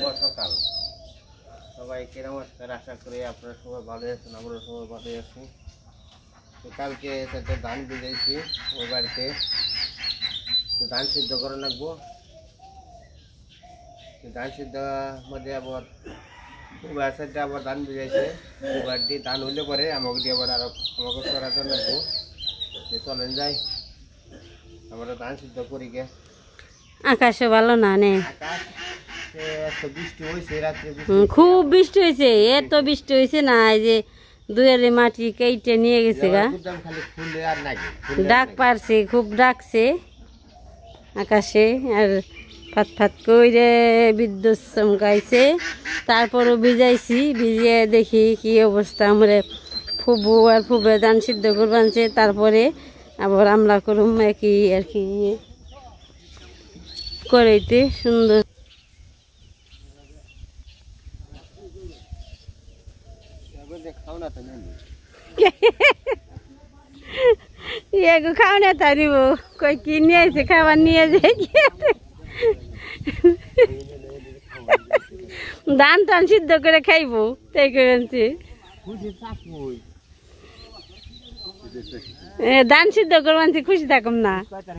সকাল সবাইকে নমস্কার। আশা করি আপনারা সবাই ভালো আছেন, আমরা সবাই ভালো আছি। তো কালকে একটা ধান ভিজাইছি ওই বাড়িতে, তো ধান সিদ্ধ করে রাখবো। ধান সিদ্ধ মধ্যে আবার সাইডে আবার ধান ভিজাইছে, এবার দিয়ে ধান হইলে পরে আমাকে দিয়ে আবার আরো আমাকে সরাতে রাখবো। চলেন যাই, আমরা ধান সিদ্ধ করি গে। আকাশও ভালো না নে, বৃষ্টি হয়েছে রাত্রে, খুব বৃষ্টি হয়েছে। এত বৃষ্টি হয়েছে না, এই যে দুয়ারে মাটি কেটে নিয়ে গেছে গা, ডাক পারছে, খুব ডাকছে আকাশে। আর ফাত ফাত করে বিদ্যুৎ চমকাইছে, তারপরও ভিজাইছি। ভিজিয়ে দেখি কি অবস্থা। আমরা ফুবু আর ফুবে ধান সিদ্ধ করবো আনছে, তারপরে আবার আমরা করুম একই আর কি করাইতে সুন্দর। খাও না তারিব কই কি নিয়ে আসে খাবার নিয়ে যাই, ধান টান সিদ্ধ করে খাইবো তাই করে ধান সিদ্ধ করবো আনছি, খুশি থাকুম না।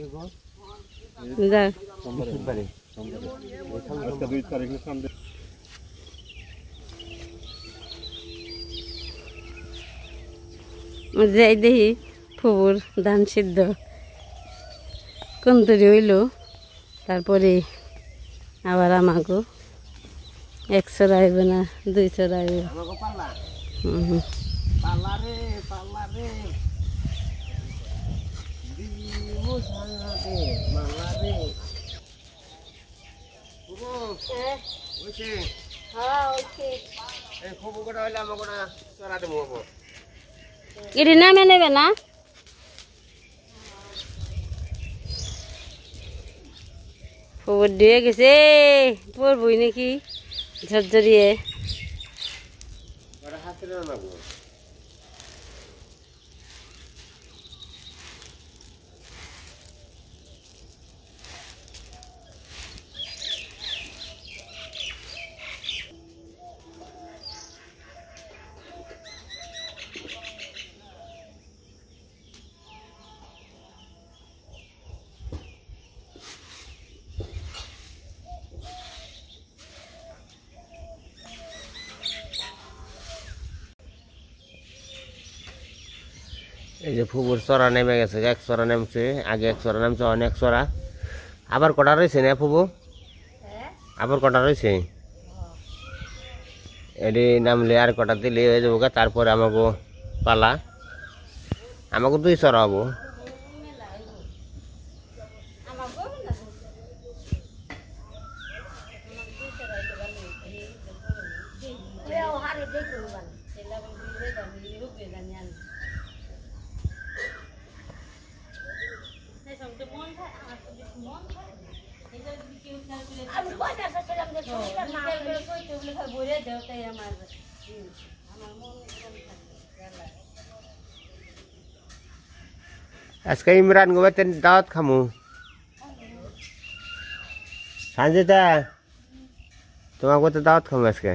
যাই দেখি ফুবুর ধান সিদ্ধ কোন তরি হইল, তারপরে আবার আমাকে 100 আইবে না 200 আইবে। এটি নামে নেবে না, খবর দিয়ে গেছে পড়বই নাকি ঝরঝরিয়ে। এই যে ফুবুর চড়া নেমে গেছে, 1 চড়া নেমছে, আগে 1 চড়া নামছে, অনেক চড়া। আবার কটা রয়েছে না ফুবু? আবার কটা রয়েছে? এটি নামলে আর কটা দিলে হয়ে যাবো। তারপরে আমাকে পালা, আমাকে 2 চড়া হবো। আজকে ইমরান গোবাতে দাওয়াত খামু সানজিদা, তোমার কোথায় দাওয়াত খামু আজকে।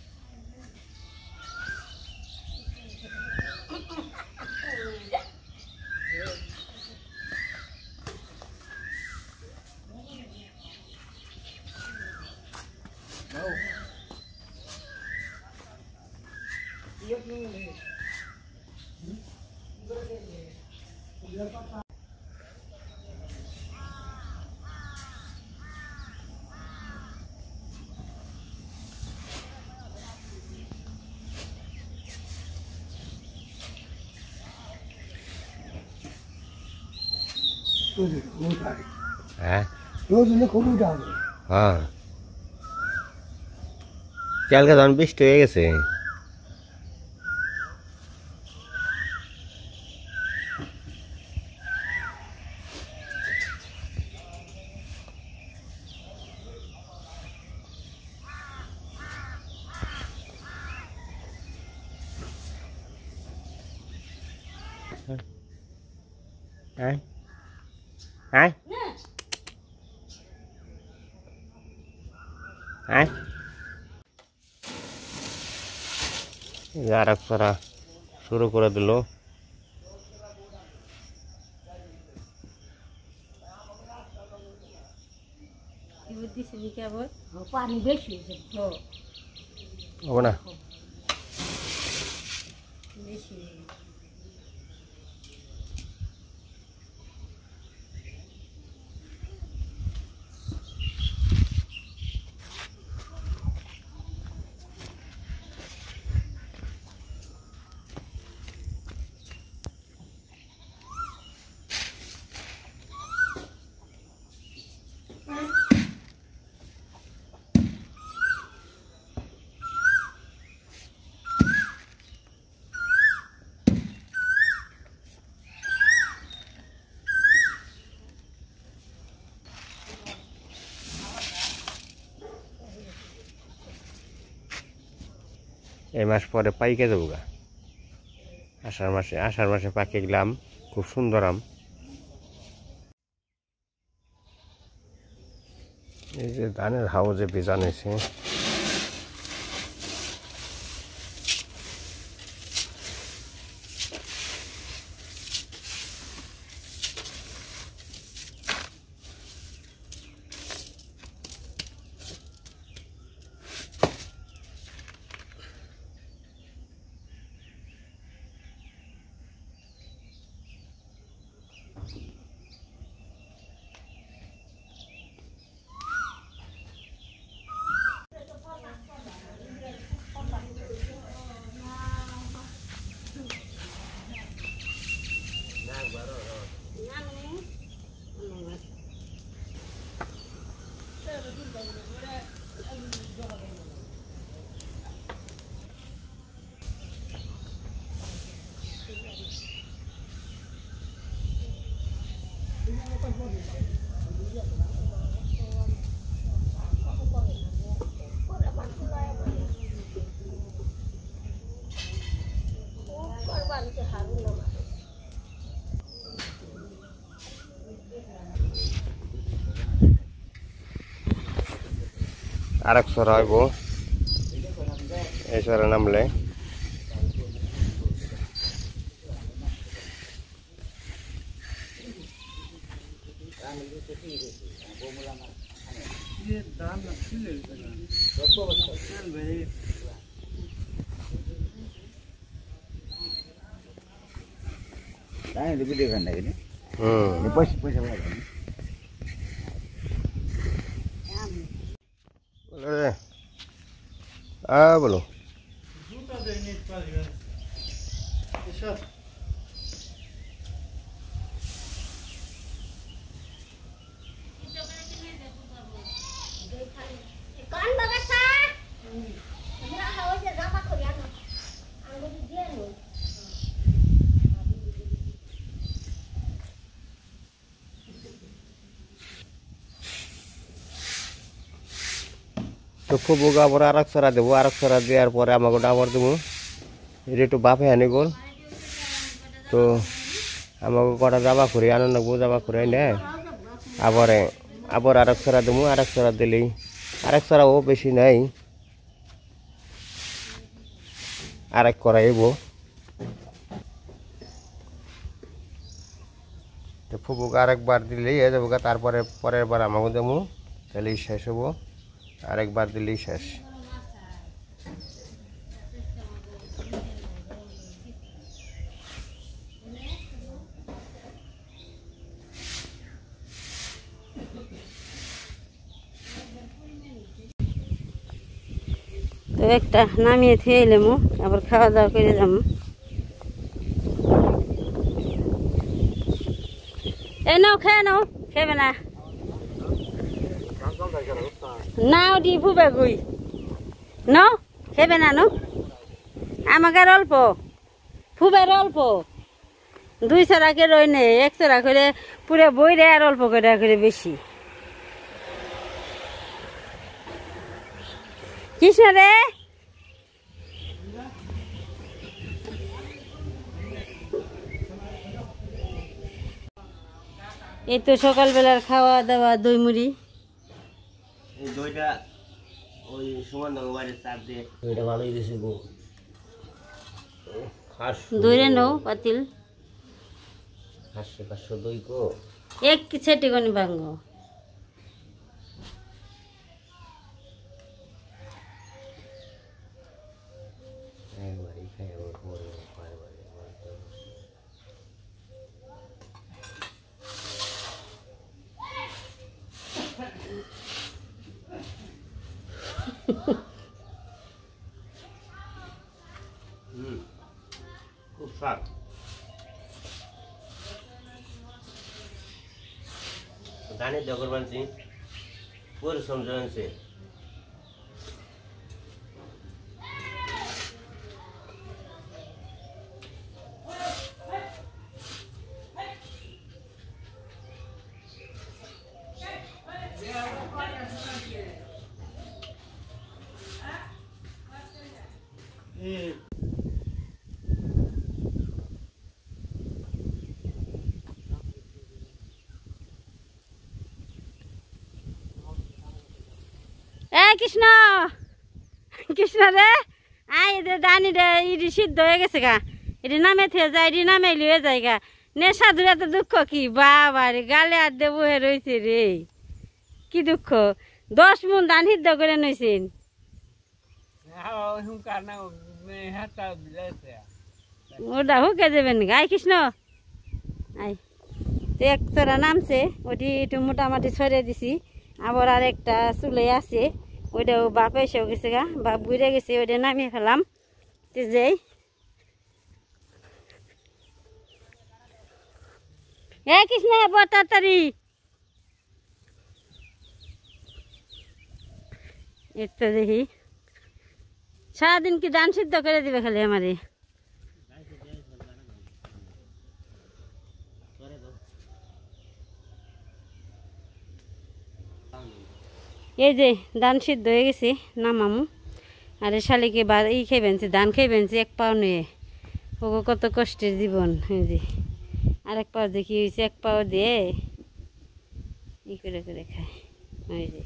হ্যাঁ হ্যাঁ, কালকে তখন বৃষ্টি হয়ে গেছে। Ai? Ai? Ai? আর এক ছড়া শুরু করে দিল। পানি বেশি হবে না বেশি এই মাস পরে পাইকে যাবো গা। আষাঢ় মাসে পাকে গেলাম, খুব সুন্দর আম। এই যে ধানের হাউজে বেজান হয়েছে। আর এক ছড়া হইব, এই ছড়া নামলে বলো তো ফুবুক আবার আর এক ছড়া দেবো, আর এক ছড়া দেওয়ার পরে আমাকে আবার দেবো। এটা একটু বাপে আনি গোল, তো আমাকে কটা জামা করে আনো লাগবো, জামা করে নেয় আবার আর এক ছড়া দেবো। আর এক ছড়া দিলেই আর এক ছড়া ও বেশি নাই, আর এক করা এবো। তো ফুবুক আরেকবার দিলেই হয়ে যাবো, তারপরে পরের বার আমাকে দেবো, তাহলেই শেষ হবো। আরেকবার দিলেই শেষ। তো একটা নামিয়ে থুয়ে এলাম, আবার খাওয়া দাওয়া করে যাবো। এই নাও খেয়ে নাও, খেবে না নাও দি ফুবে গুই নাও, খেবে না নো আমাকে অল্প ফুবের অল্প, 2 ছড়াকে রই নে, 1 ছড়া করে পুরে বই রে, আর অল্প করে বেশি। কৃষ্ণ রে এই তো সকালবেলার খাওয়া দাওয়া, দই মুড়ি। এই দইটা ওই সুমন বাড়ির চাপ দিয়ে দইটা ভালোই দিয়েছে গো। দইরে নাও পাতিল হাসে পাঁচশো দই গো এক ছেটি গনি ভাঙ্গো একবারই খাই আবার পরে বারবারই আমার তো খুব স্বাদ ধানের জগর বানছি পরিশ্রম জানছে এ কৃষ্ণ কৃষ্ণ রে আই দে দানি রে ইডি সিদ্ধ হয়ে গেছে গা এটি নামে থেকে যায় এটি নামে লিয়ে যায় গা নে সাধুরা তো দুঃখ কি বাবা রে গালে আর দে বহে রয়েছে রে কি দুঃখ 10 মণ ধান সিদ্ধ করে নইছেন ওটা হুকে যাবেন আই কৃষ্ণ আই তো এক চড়া নামছে ওটি একটু মোটামুটি ছড়িয়ে দিছি আবার আর একটা চুলে আছে ওইটাও বাপ এসেও গেছে গা বাপ বুড়ে গেছে ওইটা নামিয়ে ফেলাম তো যাই এ কৃষ্ণ বড় তাড়াতাড়ি এর তো দেখি সারাদিন কি ধান সিদ্ধ করে দিবে খালি আমারে এই যে ধান সিদ্ধ হয়ে গেছে নামামু আর শালিকে ই খেয়ে বেনছে ধান খেয়ে বেনছে এক পাও নিয়ে ওগো কত কষ্টের জীবন এই যে আরেক পাও দেখি হয়েছে এক পাও দিয়ে ই করে করে খায় ওই যে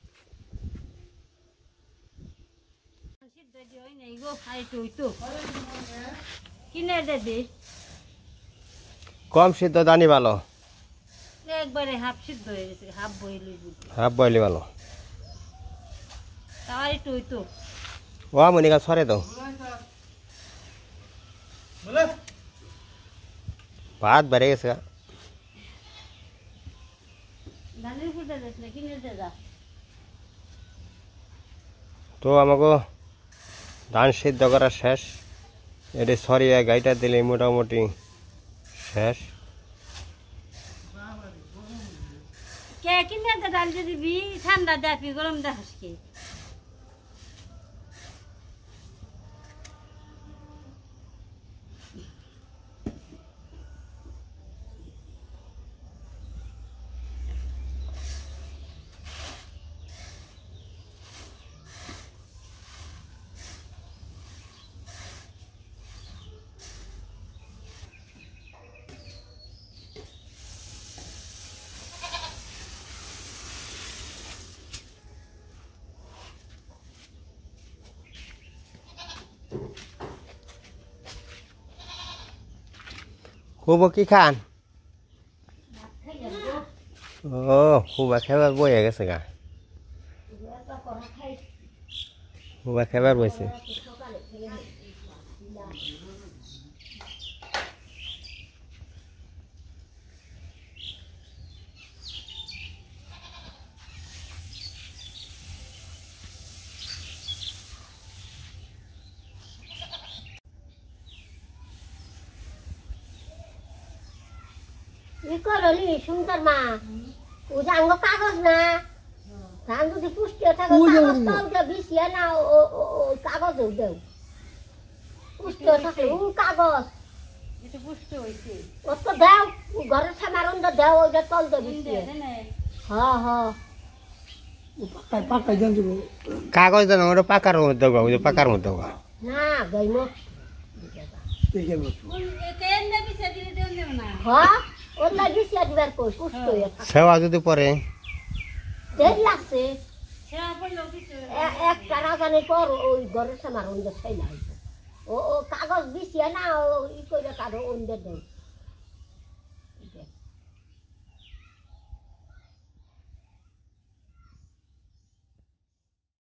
কিনে দে কম সিদ্ধ দানি ভালো একবারে হাফ সিদ্ধ হয়ে গেছে হাফ বইল হাফ বয়লি ভালো তাও একটু হইতো ও মনিকা সরে দাও ভাত বেড়ে গেছে ধানের ফুটা যাস না কিনে দে যা তো আমাকে ধান সিদ্ধ করা শেষ এটি সরিয়ে গাইটা দিলে মোটামুটি শেষ কে কিনে দে ডাল দিবি ঠান্ডা দাপি গরম দেখাস কি খুব কি খান ও খুব খেবার বয়ে গেছে গা খুব খেবার বইছে করলি সুন্দর মা ও জাঙ্গ কাগজ না ধান যদি পুষ্টি থাকে কাগজটা বিছিয়ে না ও কাগজও দেও পুষ্টি থাকলে ও কাগজ এটা পুষ্ট হইছে ও তো দেও ঘরের সামার অন্ধ দেও ওইটা তল দে বিছিয়ে হ্যাঁ হ্যাঁ কাগজ দেন ওটা পাকার মধ্যে গা ওই পাকার মধ্যে গা না গাইমো তেল দেবি সেদিন দেন দেব না হ্যাঁ ওর লাগি সে একবার কই পুষ্ট হয়ে সেবা যদি পরে দেখ লাগছে সেরা পড়লো কিছু এক টানা জানি পর ওই ঘরের সামার অন্ধ ছাইলা ও কাগজ বিছিয়ে না ই করে কারো অন্যদের দেয়